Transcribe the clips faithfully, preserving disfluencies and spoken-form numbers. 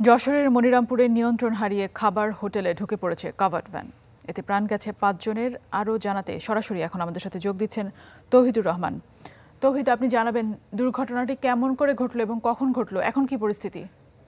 যশোরের মনিরামপুরে নিয়ন্ত্রণ হারিয়ে খাবার হোটেলে ঢুকে পড়েছে কাভার্ড ভ্যান। এতে প্রাণ গেছে পাঁচজনের। আরও জানাতে সরাসরি এখন আমাদের সাথে যোগ দিচ্ছেন তৌহিদুর রহমান। তৌহিদ, আপনি জানাবেন দুর্ঘটনাটি কেমন করে ঘটলো এবং কখন ঘটলো, এখন কি পরিস্থিতি?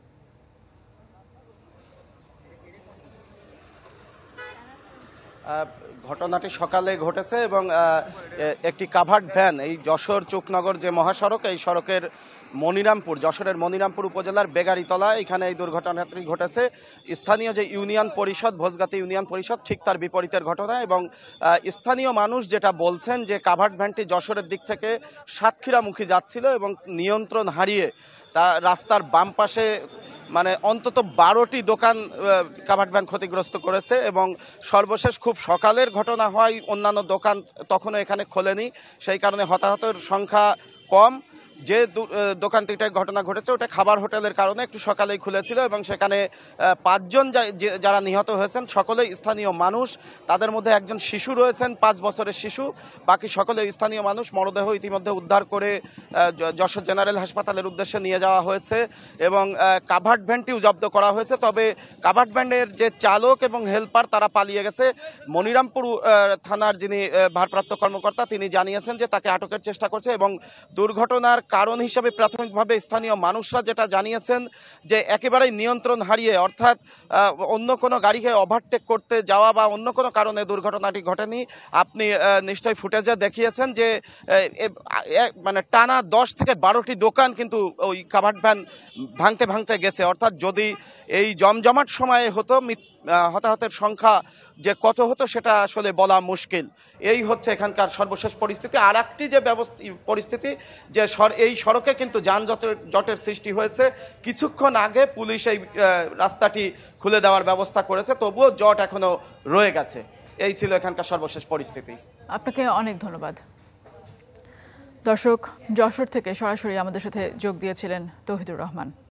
ঘটনাটি সকালে ঘটেছে এবং একটি কাভার্ড ভ্যান এই যশোর চুকনগর যে মহাসড়ক, এই সড়কের মনিরামপুর যশোরের মনিরামপুর উপজেলার বেগারিতলা, এখানে এই দুর্ঘটনাটি ঘটেছে। স্থানীয় যে ইউনিয়ন পরিষদ, ভোজগাতি ইউনিয়ন পরিষদ, ঠিক তার বিপরীতের ঘটনা। এবং স্থানীয় মানুষ যেটা বলছেন যে কাভার্ড ভ্যানটি যশোরের দিক থেকে সাতক্ষীরামুখী যাচ্ছিল এবং নিয়ন্ত্রণ হারিয়ে তা রাস্তার বাম পাশে মানে অন্তত বারোটি দোকান কাভার্ড ভ্যান ক্ষতিগ্রস্ত করেছে। এবং সর্বশেষ খুব সকালের ঘটনা হয়, অন্যান্য দোকান তখনও এখানে খোলেনি, সেই কারণে হতাহতের সংখ্যা কম। যে দোকানটিতে ঘটনা ঘটেছে ওটা খাবার হোটেলের কারণে একটু সকালেই খুলেছিল এবং সেখানে পাঁচজন যারা নিহত হয়েছেন সকলেই স্থানীয় মানুষ। তাদের মধ্যে একজন শিশু রয়েছেন, পাঁচ বছরের শিশু। বাকি সকলে স্থানীয় মানুষ। মরদেহ ইতিমধ্যে উদ্ধার করে যশোর জেনারেল হাসপাতালের উদ্দেশ্যে নিয়ে যাওয়া হয়েছে এবং কাভার্ড ভ্যানটিও জব্দ করা হয়েছে। তবে কাভার্ড ভ্যানের যে চালক এবং হেল্পার তারা পালিয়ে গেছে। মনিরামপুর থানার যিনি ভারপ্রাপ্ত কর্মকর্তা তিনি জানিয়েছেন যে তাকে আটকের চেষ্টা করছে এবং দুর্ঘটনার কারণ হিসেবে প্রাথমিকভাবে স্থানীয় মানুষরা যেটা জানিয়েছেন যে একেবারেই নিয়ন্ত্রণ হারিয়ে, অর্থাৎ অন্য কোনো গাড়িকে ওভারটেক করতে যাওয়া বা অন্য কোনো কারণে দুর্ঘটনাটি ঘটেনি। আপনি নিশ্চয়ই ফুটেজে দেখিয়েছেন যে মানে টানা দশ থেকে বারোটি দোকান কিন্তু ওই কাভার্ড ভ্যান ভাঙতে ভাঙতে গেছে। অর্থাৎ যদি এই জমজমাট সময়ে হতো, হতাহতের সংখ্যা যে কত হতো সেটা আসলে বলা মুশকিল। এই হচ্ছে এখানকার সর্বশেষ পরিস্থিতি। আর একটি যে ব্যবস্থা পরিস্থিতি যে এই সড়কে কিন্তু যানজটের জটের সৃষ্টি হয়েছে। কিছুক্ষণ আগে পুলিশ এই রাস্তাটি খুলে দেওয়ার ব্যবস্থা করেছে, তবুও জট এখনো রয়ে গেছে। এই ছিল এখানকার সর্বশেষ পরিস্থিতি। আপনাকে অনেক ধন্যবাদ। দর্শক, যশোর থেকে সরাসরি আমাদের সাথে যোগ দিয়েছিলেন তৌহিদুর রহমান।